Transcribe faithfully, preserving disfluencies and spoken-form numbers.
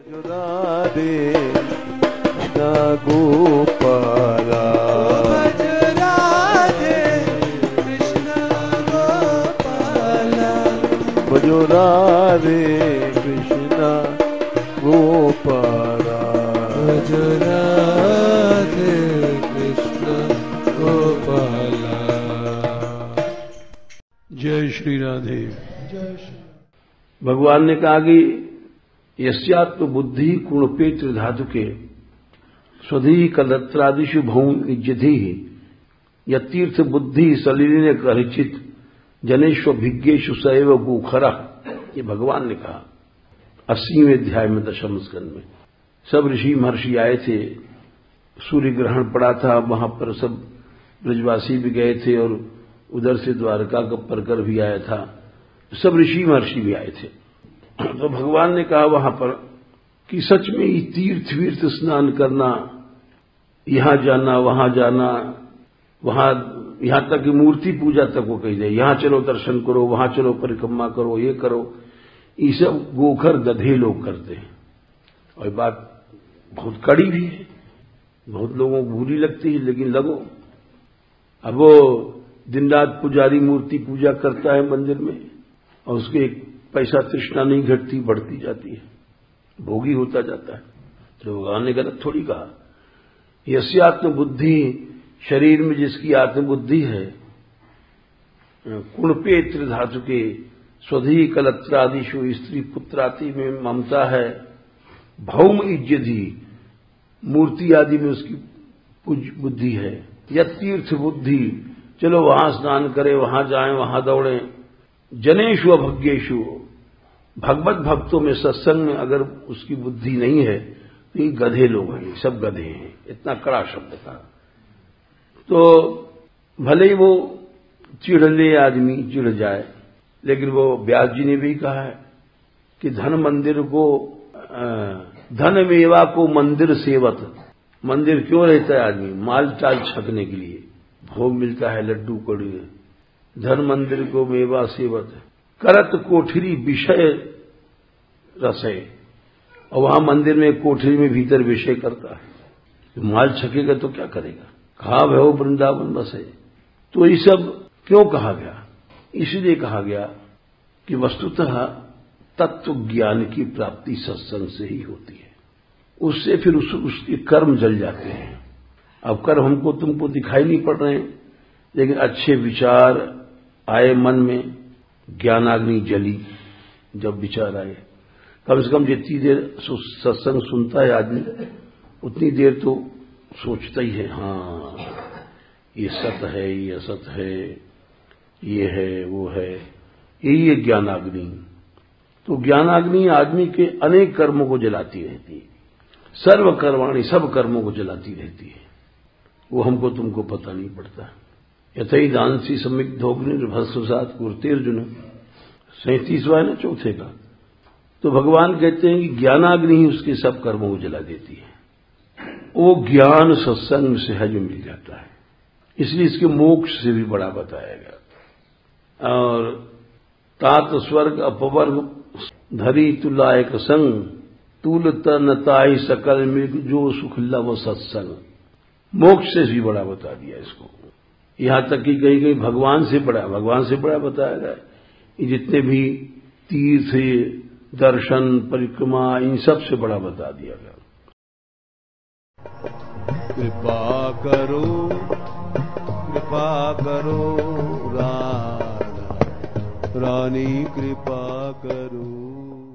राधे कृष्ण गोपाला भज राधे कृष्ण गोपाला भजो राधे कृष्ण गोपाला भज राधे कृष्ण गोपाला। जय श्री राधे। जय श्री भगवान ने कहा कि यस्यात्म बुद्धि कुणपे त्रिधातु के स्वधी कलत्रादिशु भौम इज्जति यतीर्थ बुद्धि सलीने करचित जनेश्व भिज्ञेशु सैव गोखरा। ये भगवान ने कहा अस्सीवें अध्याय में दशम स्कंद में। सब ऋषि महर्षि आए थे, सूर्य ग्रहण पड़ा था, वहां पर सब ब्रजवासी भी गए थे और उधर से द्वारका का परकर भी आया था, सब ऋषि महर्षि भी आए थे। तो भगवान ने कहा वहां पर कि सच में ये तीर्थ वीर्थ स्नान करना, यहां जाना वहां जाना, वहां यहां तक कि मूर्ति पूजा तक वो कही जाए, यहां चलो दर्शन करो, वहां चलो परिक्रमा करो, ये करो, ये सब गोखर गधे लोग करते हैं। और बात बहुत कड़ी भी है, बहुत लोगों को बुरी लगती है, लेकिन लगो। अब वो दिन रात पुजारी मूर्ति पूजा करता है मंदिर में और उसके एक पैसा तृष्णा नहीं घटती, बढ़ती जाती है, भोगी होता जाता है। तो भगवान ने गलत थोड़ी कहा। यस्य आत्म बुद्धि, शरीर में जिसकी आत्मबुद्धि है, कुणपे त्रिधातु के स्वधी कलत्रादिशु स्त्री पुत्रादि में ममता है, भौम इज्जति मूर्ति आदि में उसकी बुद्धि है, या तीर्थ बुद्धि चलो वहां स्नान करें, वहां जाएं, वहां दौड़ें, जनेशु अभज्ञेशु भगवत भक्तों में सत्संग में अगर उसकी बुद्धि नहीं है तो ये गधे लोग हैं, सब गधे हैं। इतना कड़ा शब्द था। तो भले ही वो चिढ़ले आदमी चिढ़ जाए, लेकिन वो व्यास जी ने भी कहा है कि धन मंदिर को धन मेवा को मंदिर सेवत। मंदिर क्यों रहता है आदमी? माल चाल छकने के लिए, भोग मिलता है, लड्डू कड़ी। धन मंदिर को मेवा सेवत करत कोठरी विषय रसे। और वहां मंदिर में कोठरी में भीतर विषय करता है, तो माल छकेगा तो क्या करेगा? कहा भो वृंदावन बसे। तो ये सब क्यों कहा गया? इसलिए कहा गया कि वस्तुतः तत्व ज्ञान की प्राप्ति सत्संग से ही होती है। उससे फिर उस, उसके कर्म जल जाते हैं। अब कर्म हमको तुमको दिखाई नहीं पड़ रहे हैं, लेकिन अच्छे विचार आए मन में, ज्ञानाग्नि जली। जब विचार आए, कम से कम जितनी देर सत्संग सुनता है आदमी, उतनी देर तो सोचता ही है, हाँ ये सत्य है, ये असत है, ये है वो है, यही है ज्ञानाग्नि। तो ज्ञानाग्नि आदमी के अनेक कर्मों को जलाती रहती है, सर्व कर्माणी सब कर्मों को जलाती रहती है। वो हमको तुमको पता नहीं पड़ता। यथई दानसी समिग्धोग्नि भस्वसात कुर्ते अर्जुन, सैंतीसवां है ना चौथे का। तो भगवान कहते हैं कि ज्ञानाग्नि ही उसके सब कर्मों को जला देती है। वो ज्ञान सत्संग में सहज मिल जाता है, इसलिए इसके मोक्ष से भी बड़ा बताया गया। और तात स्वर्ग अपवर्ग धरी तुलायक संग, तूल तन ताई सकल मृग जो सुख लव सत्संग। मोक्ष से भी बड़ा बता दिया इसको। यहां तक कि कहीं कहीं भगवान से बड़ा भगवान से बड़ा बताया गया। ये जितने भी तीर्थ, दर्शन, परिक्रमा, इन सब से बड़ा बता दिया गया। कृपा करो कृपा करो राधा रानी कृपा करो।